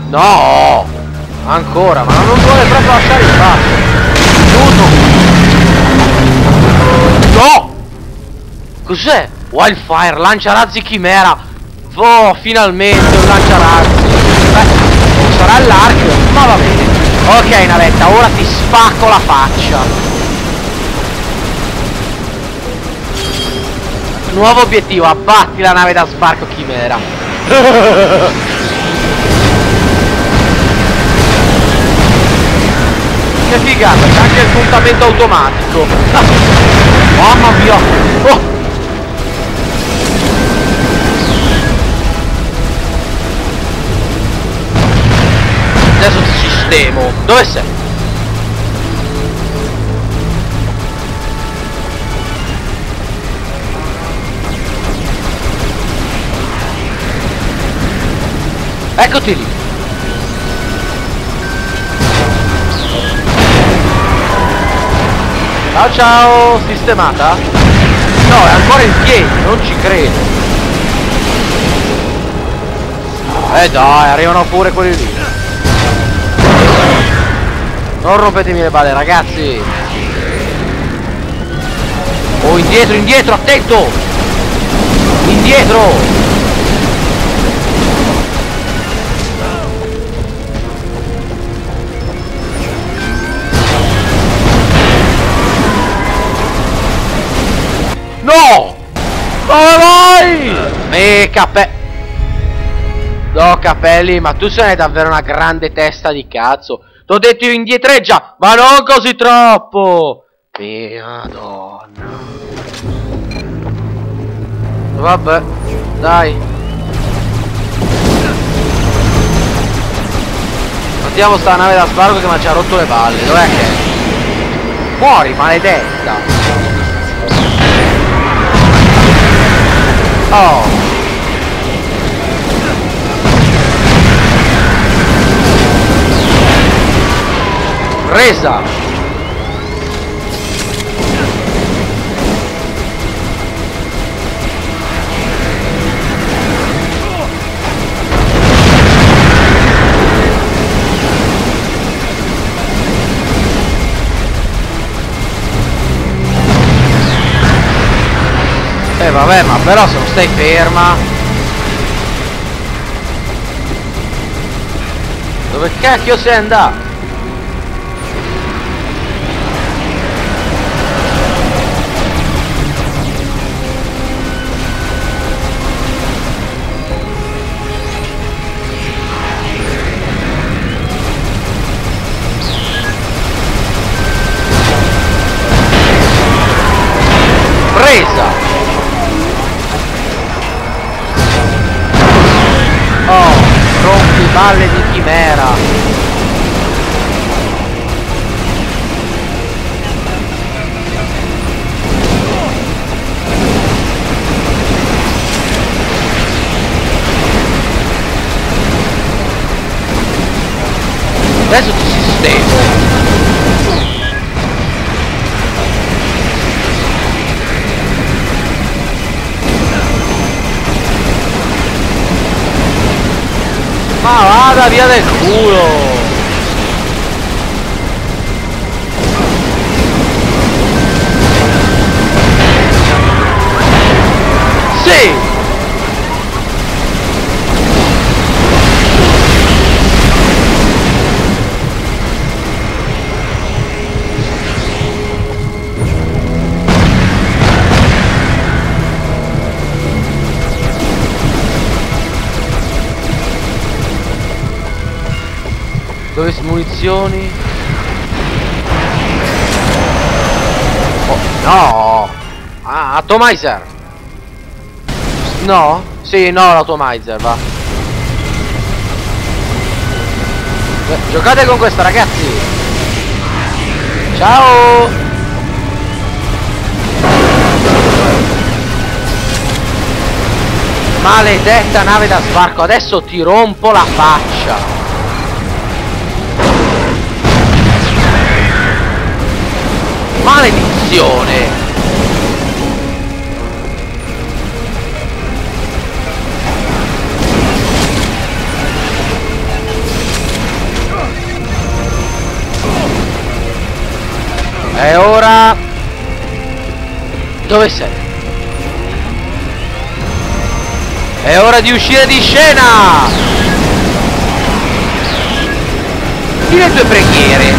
No! Ancora, ma non vuole proprio lasciare il passo. Aiuto! No! Cos'è? Wildfire, lanciarazzi chimera. Oh, finalmente un lanciarazzi. Beh, sarà l'arco, ma va bene. Ok, navetta, ora ti spacco la faccia. Nuovo obiettivo, abbatti la nave da sbarco chimera. Che figata, c'è anche il puntamento automatico. Mamma mia. Oh. Adesso ti sistemo. Dove sei? Eccoti lì. Ciao ciao, sistemata? No, è ancora in piedi, non ci credo. Dai, arrivano pure quelli lì. Non rompetemi le balle, ragazzi. Oh, indietro, indietro, attento! Indietro! No! Dove vai? No, capelli, ma tu sei davvero una grande testa di cazzo. T'ho detto indietreggia, ma non così troppo. Mia donna. Vabbè, dai. Andiamo sta nave da sbarco che mi ha già rotto le balle. Dov'è che è? Muori, maledetta. Oh. Presa. Vabbè, ma però se non stai ferma. Dove cacchio sei andato? Presa. Oh, rompiballe di chimera. Adesso ti sistemo. Ma vada via del culo! Sì! Dove sono munizioni? Oh, no! Ah, atomizer! No? Sì, no, l'atomizer, va. Beh, giocate con questa, ragazzi! Ciao! Maledetta nave da sbarco, adesso ti rompo la faccia! Maledizione! Dove sei? È ora di uscire di scena! Di le tue preghiere.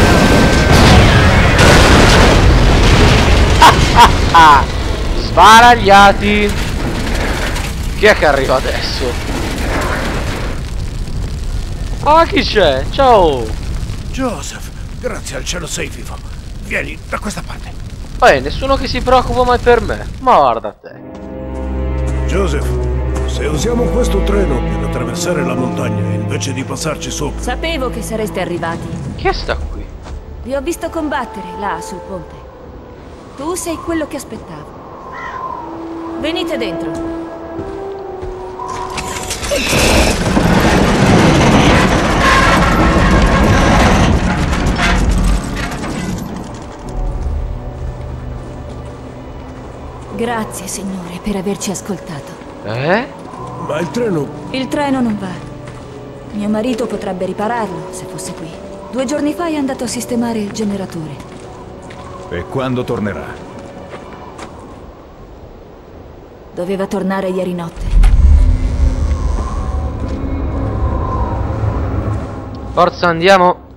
Sbaragliati. Chi è che arriva adesso? Ah, chi c'è? Ciao. Joseph, grazie al cielo sei vivo. Vieni da questa parte. Nessuno che si preoccupa mai per me. Ma guarda te. Joseph, se usiamo questo treno per attraversare la montagna invece di passarci sopra. Sapevo che sareste arrivati. Chi sta qui? Vi ho visto combattere là sul ponte. Tu sei quello che aspettavo. Venite dentro. Grazie, Signore, per averci ascoltato. Ma il treno... Il treno non va. Mio marito potrebbe ripararlo, se fosse qui. 2 giorni fa è andato a sistemare il generatore. E quando tornerà? Doveva tornare ieri notte. Forza, andiamo.